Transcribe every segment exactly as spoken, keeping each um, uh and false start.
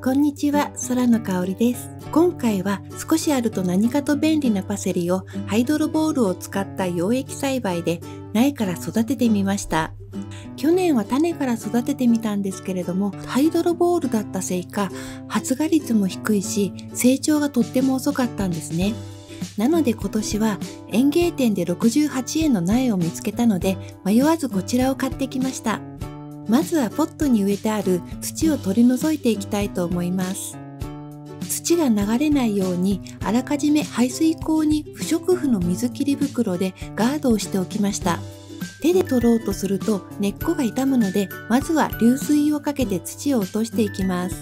こんにちは、空の香りです。今回は少しあると何かと便利なパセリをハイドロボールを使った養液栽培で苗から育ててみました。去年は種から育ててみたんですけれども、ハイドロボールだったせいか発芽率も低いし、成長がとっても遅かったんですね。なので今年は園芸店でろくじゅうはちえんの苗を見つけたので、迷わずこちらを買ってきました。まずはポットに植えてある土を取り除いていきたいと思います。土が流れないようにあらかじめ排水口に不織布の水切り袋でガードをしておきました。手で取ろうとすると根っこが傷むので、まずは流水をかけて土を落としていきます。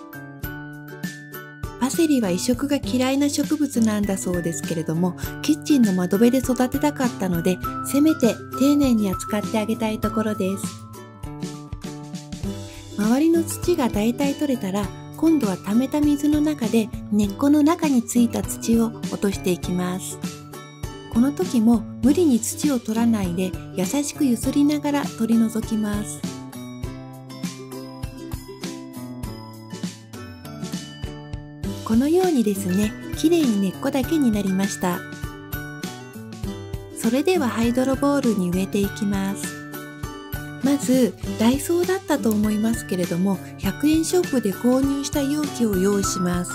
パセリは移植が嫌いな植物なんだそうですけれども、キッチンの窓辺で育てたかったので、せめて丁寧に扱ってあげたいところです。周りの土がだいたい取れたら、今度は溜めた水の中で根っこの中についた土を落としていきます。この時も無理に土を取らないで優しくゆすりながら取り除きます。このようにですね、きれいに根っこだけになりました。それではハイドロボールに植えていきます。まずダイソーだったと思いますけれども、ひゃくえんショップで購入した容器を用意します。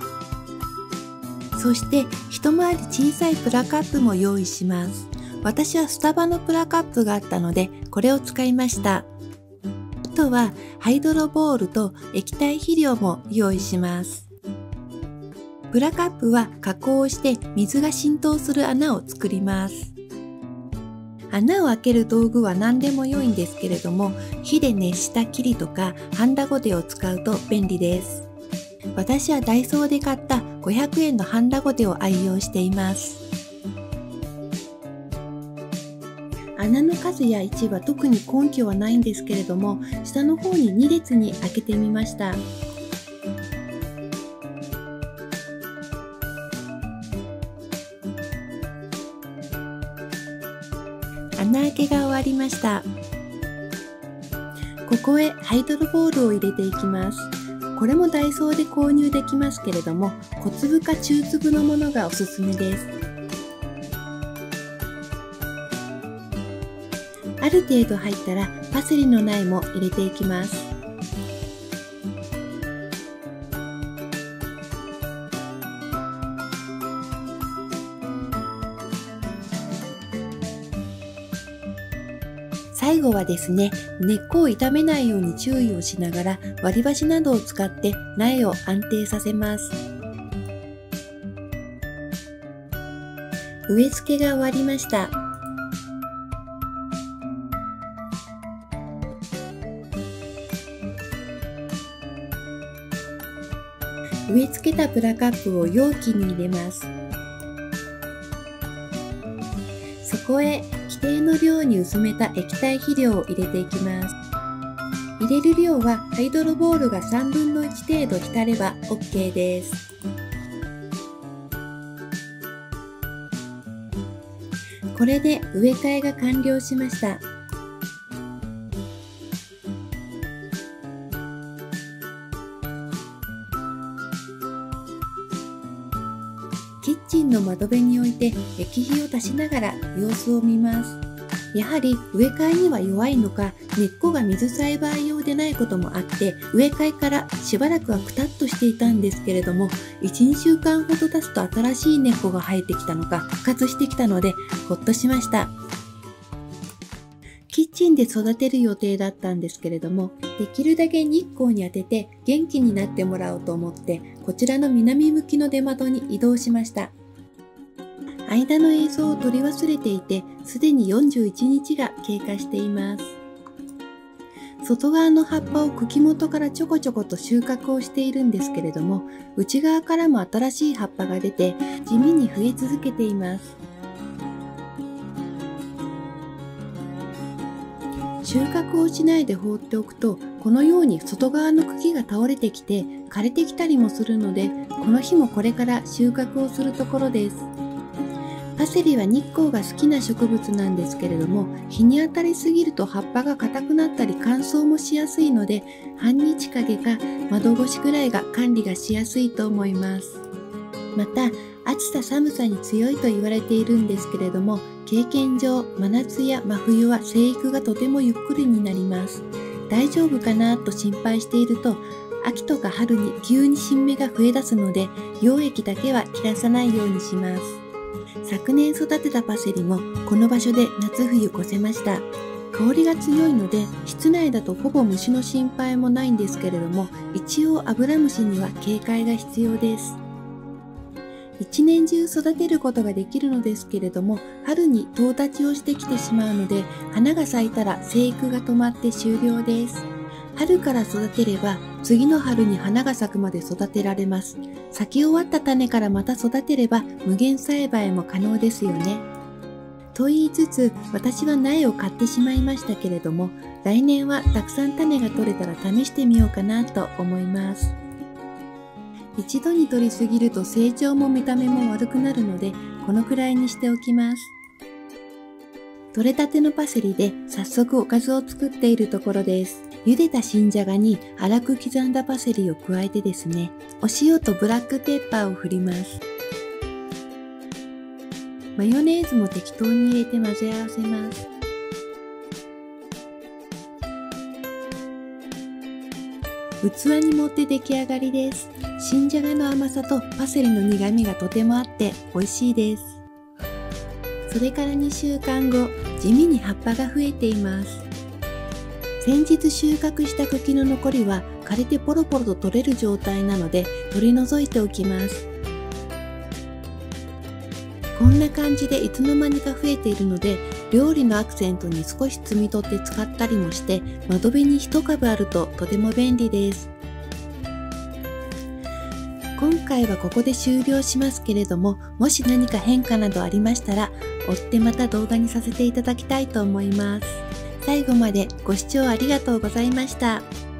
そして一回り小さいプラカップも用意します。私はスタバのプラカップがあったのでこれを使いました。あとはハイドロボールと液体肥料も用意します。プラカップは加工して水が浸透する穴を作ります。穴を開ける道具は何でも良いんですけれども、火で熱したキリとかハンダゴテを使うと便利です。私はダイソーで買ったごひゃくえんのハンダゴテを愛用しています。穴の数や位置は特に根拠はないんですけれども、下の方にに列に開けてみました。穴開けが終わりました。ここへハイドロボールを入れていきます。これもダイソーで購入できますけれども、小粒か中粒のものがおすすめです。ある程度入ったらパセリの苗も入れていきます。最後はですね、根っこを傷めないように注意をしながら割り箸などを使って苗を安定させます。植え付けが終わりました。植え付けたプラカップを容器に入れます。そこへ規定の量に薄めた液体肥料を入れていきます。入れる量はハイドロボールがさんぶんのいち程度浸れば オーケー です。これで植え替えが完了しました。キッチンの窓辺に置いて液肥を足しながら様子を見ます。やはり植え替えには弱いのか、根っこが水栽培用でないこともあって、植え替えからしばらくはくたっとしていたんですけれども、いち、にしゅうかんほど経つと新しい根っこが生えてきたのか復活してきたのでほっとしました。キッチンで育てる予定だったんですけれども、できるだけ日光に当てて元気になってもらおうと思って、こちらの南向きの出窓に移動しました。間の映像を撮り忘れていて、すでによんじゅういちにちが経過しています。外側の葉っぱを茎元からちょこちょこと収穫をしているんですけれども、内側からも新しい葉っぱが出て、地味に増え続けています。収穫をしないで放っておくと、このように外側の茎が倒れてきて枯れてきたりもするので、この日もこれから収穫をするところです。 パセリは日光が好きな植物なんですけれども、日に当たりすぎると葉っぱが硬くなったり乾燥もしやすいので、半日陰か窓越しぐらいが管理がしやすいと思います。また、暑さ寒さに強いと言われているんですけれども、経験上、真夏や真冬は生育がとてもゆっくりになります。大丈夫かなと心配していると、秋とか春に急に新芽が増え出すので、溶液だけは切らさないようにします。昨年育てたパセリもこの場所で夏冬越せました。香りが強いので室内だとほぼ虫の心配もないんですけれども、一応アブラムシには警戒が必要です。一年中育てることができるのですけれども、春にとう立ちをしてきてしまうので、花が咲いたら生育が止まって終了です。春から育てれば次の春に花が咲くまで育てられます。咲き終わった種からまた育てれば無限栽培も可能ですよね。と言いつつ、私は苗を買ってしまいましたけれども、来年はたくさん種が取れたら試してみようかなと思います。一度に取りすぎると成長も見た目も悪くなるので、このくらいにしておきます。取れたてのパセリで早速おかずを作っているところです。茹でた新じゃがに粗く刻んだパセリを加えてですね、お塩とブラックペッパーを振ります。マヨネーズも適当に入れて混ぜ合わせます。器に盛って出来上がりです。新じゃがの甘さとパセリの苦味がとてもあって美味しいです。それからにしゅうかんご、地味に葉っぱが増えています。先日収穫した茎の残りは枯れてポロポロと取れる状態なので取り除いておきます。こんな感じでいつの間にか増えているので、料理のアクセントに少し摘み取って使ったりもして、窓辺に一株あるととても便利です。今回はここで終了しますけれども、もし何か変化などありましたら、追ってまた動画にさせていただきたいと思います。最後までご視聴ありがとうございました。